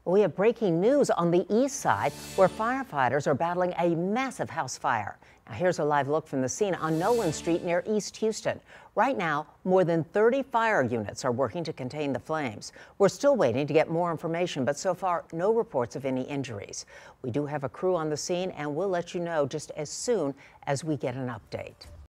We have breaking news on the east side where firefighters are battling a massive house fire. Now here's a live look from the scene on Nolan Street near East Houston. Right now, more than 30 fire units are working to contain the flames. We're still waiting to get more information, but so far, no reports of any injuries. We do have a crew on the scene, and we'll let you know just as soon as we get an update.